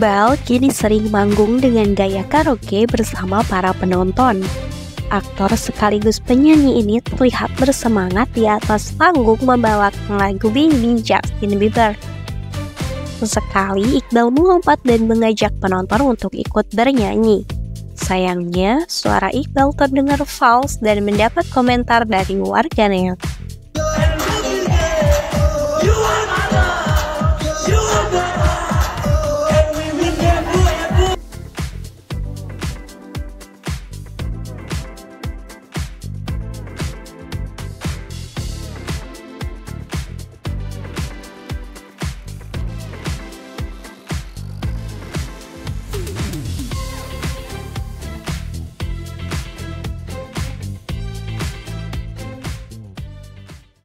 Iqbal kini sering manggung dengan gaya karaoke bersama para penonton. Aktor sekaligus penyanyi ini terlihat bersemangat di atas panggung membawakan lagu Baby Justin Bieber. Sesekali Iqbal melompat dan mengajak penonton untuk ikut bernyanyi. Sayangnya, suara Iqbal terdengar fals dan mendapat komentar dari warganet.